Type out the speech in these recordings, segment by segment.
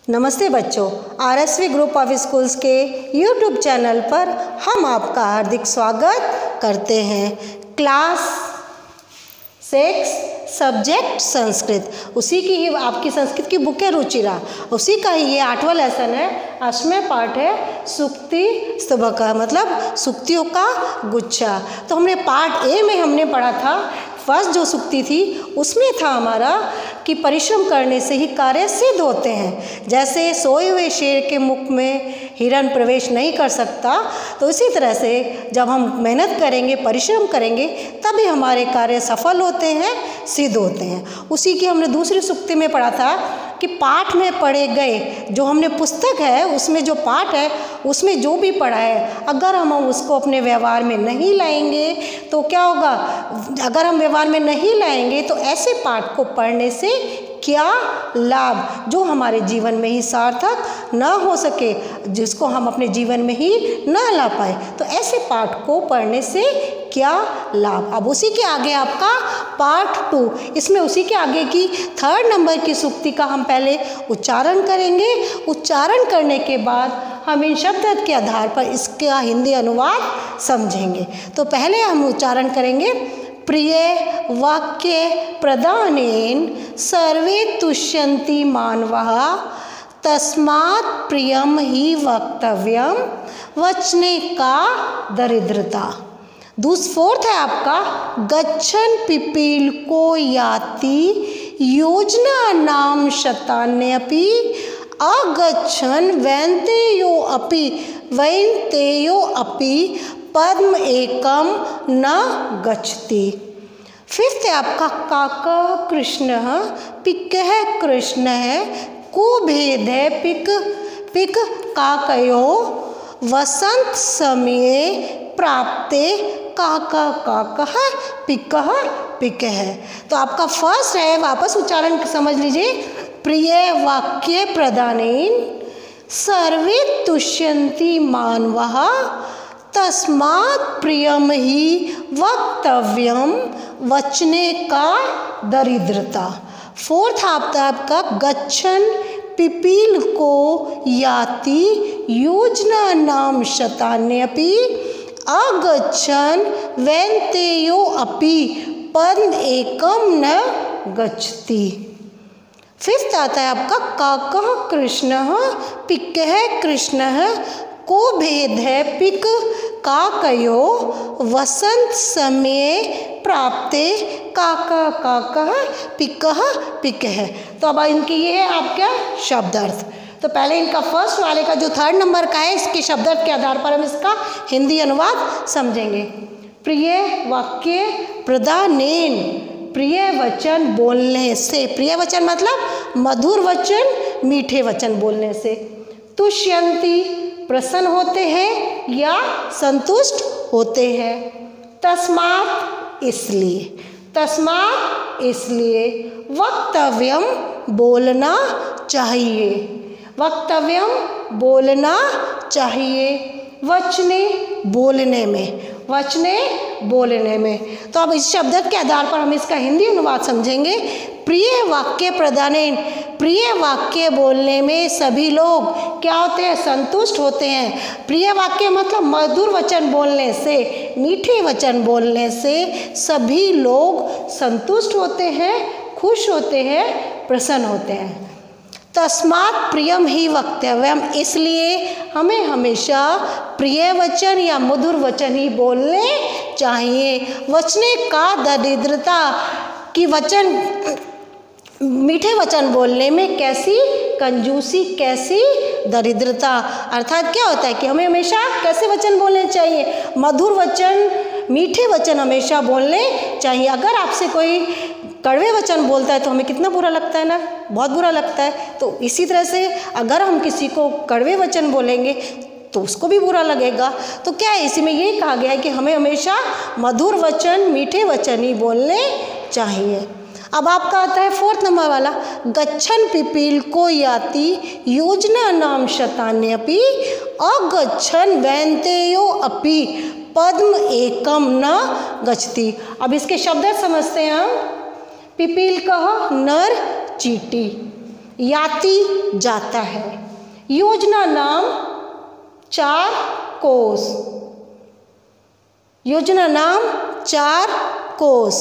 नमस्ते बच्चों, RSV group of schools के यूट्यूब चैनल पर हम आपका हार्दिक स्वागत करते हैं। क्लास 6 सब्जेक्ट संस्कृत, उसी की ही आपकी संस्कृत की बुक है रुचिरा, उसी का ही ये 8वां लेसन है। 8वें पार्ट है सूक्ति स्तुभक, मतलब सूक्तियों का गुच्छा। तो हमने पार्ट ए में हमने पढ़ा था, फर्स्ट जो सूक्ति थी उसमें था हमारा कि परिश्रम करने से ही कार्य सिद्ध होते हैं। जैसे सोए हुए शेर के मुख में हिरण प्रवेश नहीं कर सकता, तो इसी तरह से जब हम मेहनत करेंगे, परिश्रम करेंगे, तभी हमारे कार्य सफल होते हैं, सिद्ध होते हैं। उसी की हमने दूसरी सूक्ति में पढ़ा था कि पाठ में पढ़े गए, जो हमने पुस्तक है उसमें जो पाठ है उसमें जो भी पढ़ा है, अगर हम उसको अपने व्यवहार में नहीं लाएंगे तो क्या होगा। अगर हम व्यवहार में नहीं लाएंगे तो ऐसे पाठ को पढ़ने से क्या लाभ, जो हमारे जीवन में ही सार्थक ना हो सके, जिसको हम अपने जीवन में ही ना ला पाए, तो ऐसे पाठ को पढ़ने से क्या लाभ। अब उसी के आगे आपका पार्ट 2, इसमें उसी के आगे की 3rd नंबर की सूक्ति का हम पहले उच्चारण करेंगे। उच्चारण करने के बाद हम इन शब्द के आधार पर इसका हिंदी अनुवाद समझेंगे। तो पहले हम उच्चारण करेंगे, प्रिय वाक्य प्रदानेन सर्वे तुष्यन्ति मानवः तस्मात् प्रियम ही वक्तव्यम वचने का दरिद्रता। 4th है आपका, गच्छन् पिपीलिको याति योजना नाम शतान्यपि अगच्छन् वैन्तेयो अपि पद्म एकम न गच्छति। 5th है आपका, काकः कृष्णः पिकः कृष्णः को भेद है पिक काकयो वसंत समये प्राप्ते काकः पिकः पिकः। तो आपका फर्स्ट है, वापस उच्चारण समझ लीजिए, प्रिय वाक्य प्रदानेन सर्वे तुष्यन्ति मानवः तस्मात् प्रियम ही वक्तव्यम वचने का दरिद्रता। 4th आपका, गच्छन् पिपीलिको याति योजना नाम शतान्यपि अगच्छन् वैन्तेयो अपि पद्म एकम न गच्छति। 5th आता है आपका, काकः कृष्णः पिकः कृष्णः को भेद है पिक काकयो वसंत समय प्राप्ते काकः पिकः पिकः। तो अब इनकी ये है आपका शब्दार्थ। तो पहले इनका फर्स्ट वाले का जो 3rd नंबर का है, इसके शब्दार्थ के आधार पर हम इसका हिंदी अनुवाद समझेंगे। प्रिय वाक्य प्रदानेन, प्रिय वचन बोलने से, प्रिय वचन मतलब मधुर वचन, मीठे वचन बोलने से। तुष्यन्ति प्रसन्न होते हैं या संतुष्ट होते हैं। तस्मात् इसलिए वक्तव्यम बोलना चाहिए, वचने बोलने में। तो अब इस शब्द के आधार पर हम इसका हिंदी अनुवाद समझेंगे। प्रिय वाक्य प्रदानेन, प्रिय वाक्य बोलने में सभी लोग क्या होते हैं, संतुष्ट होते हैं। प्रिय वाक्य मतलब मधुर वचन बोलने से, मीठे वचन बोलने से सभी लोग संतुष्ट होते हैं, खुश होते हैं, प्रसन्न होते हैं। तस्मात् प्रियम ही वक्तव्यम, इसलिए हमें हमेशा प्रिय वचन या मधुर वचन ही बोलने चाहिए। वचने का दरिद्रता, कि वचन मीठे वचन बोलने में कैसी कंजूसी, कैसी दरिद्रता। अर्थात क्या होता है कि हमें हमेशा कैसे वचन बोलने चाहिए, मधुर वचन, मीठे वचन हमेशा बोलने चाहिए। अगर आपसे कोई कड़वे वचन बोलता है तो हमें कितना बुरा लगता है ना, बहुत बुरा लगता है। तो इसी तरह से अगर हम किसी को कड़वे वचन बोलेंगे तो उसको भी बुरा लगेगा। तो क्या है, इसी में ये कहा गया है कि हमें हमेशा मधुर वचन, मीठे वचन ही बोलने चाहिए। अब आपका आता है 4th नंबर वाला, गच्छन् पिपीलिको याति योजना नाम शतान्यपि अगच्छन् वैन्तेयो अपि पद्म एकम न गच्छति। अब इसके शब्द समझते हैं हम। पिपीलिकः नर चींटी, याति जाता है। योजना नाम 4 कोस। योजना नाम 4 कोस।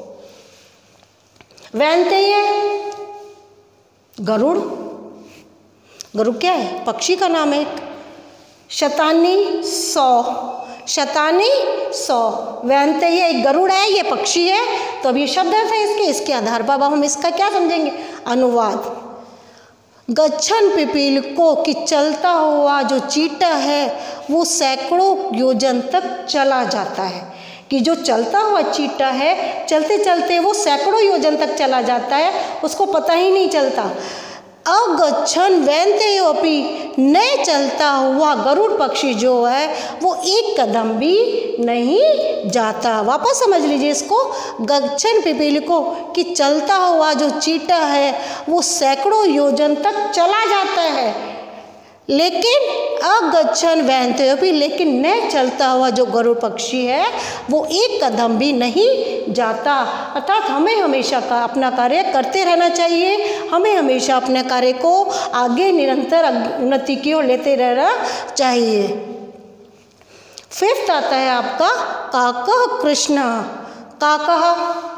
वैनतेय गरुड़। गरुड़ क्या है? पक्षी का नाम है। शतानी 100। शतानी 100। वैनतेय एक गरुड़ है, ये पक्षी है। तो अब ये शब्द अर्थ है इसके आधार पर हम इसका क्या समझेंगे? अनुवाद। गच्छन पिपीलिको कि चलता हुआ जो चींटा है वो सैकड़ों योजन तक चला जाता है। कि जो चलता हुआ चींटा है चलते चलते वो सैकड़ों योजन तक चला जाता है, उसको पता ही नहीं चलता। अगच्छन वैनतेयोपि न चलता हुआ गरुड़ पक्षी जो है वो एक कदम भी नहीं जाता। वापस समझ लीजिए इसको। गच्छन पिपीलिको कि चलता हुआ जो चींटा है वो सैकड़ों योजन तक चला जाता है, लेकिन अगच्छन वैनतेयोपि लेकिन न चलता हुआ जो गरुड़ पक्षी है वो एक कदम भी नहीं जाता। अर्थात हमें हमेशा का अपना कार्य करते रहना चाहिए। हमें हमेशा अपने कार्य को आगे निरंतर उन्नति की ओर लेते रहना चाहिए। फिफ्थ आता है आपका काकः कृष्ण। काकः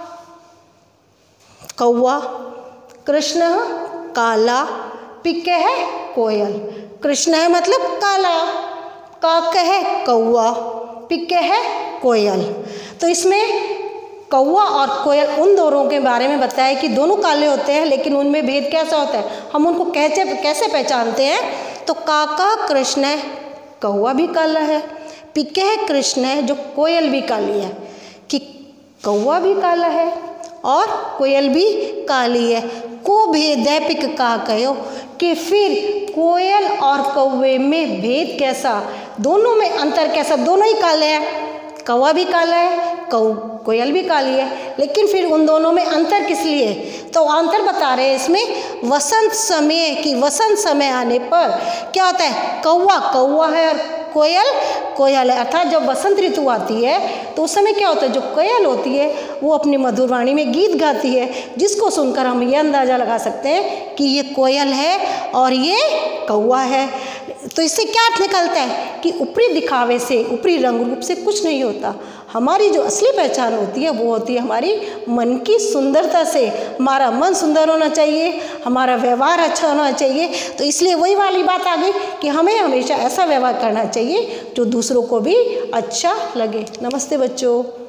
कौवा, कृष्ण काला, पिक्कः है कोयल। कृष्ण है मतलब काला, काक है कौवा, पिक्क है कोयल। तो इसमें कौवा और कोयल उन दोनों के बारे में बताया कि दोनों काले होते हैं, लेकिन उनमें भेद कैसा होता है, हम उनको कैसे पहचानते हैं। तो काका कृष्ण है, कौवा भी काला है। पिक्क है कृष्ण है, जो कोयल भी काली है। कि कौवा भी काला है और कोयल भी काली है। को भेदैपिक का कहो कि फिर कोयल और कौवे में भेद कैसा, दोनों में अंतर कैसा? दोनों ही काले हैं, कौवा भी काला है, कोयल भी काली है, लेकिन फिर उन दोनों में अंतर किस लिए? तो अंतर बता रहे हैं इसमें वसंत समय की। वसंत समय आने पर क्या होता है? कौवा कौवा है और कोयल कोयल है। अर्थात जब वसंत ऋतु आती है तो उस समय क्या होता है? जो कोयल होती है वो अपनी मधुर वाणी में गीत गाती है, जिसको सुनकर हम ये अंदाज़ा लगा सकते हैं कि ये कोयल है और ये कौवा है। तो इससे क्या अर्थ निकलता है कि ऊपरी दिखावे से, ऊपरी रंग रूप से कुछ नहीं होता। हमारी जो असली पहचान होती है वो होती है हमारी मन की सुंदरता से। हमारा मन सुंदर होना चाहिए, हमारा व्यवहार अच्छा होना चाहिए। तो इसलिए वही वाली बात आ गई कि हमें हमेशा ऐसा व्यवहार करना चाहिए जो दूसरों को भी अच्छा लगे। नमस्ते बच्चों।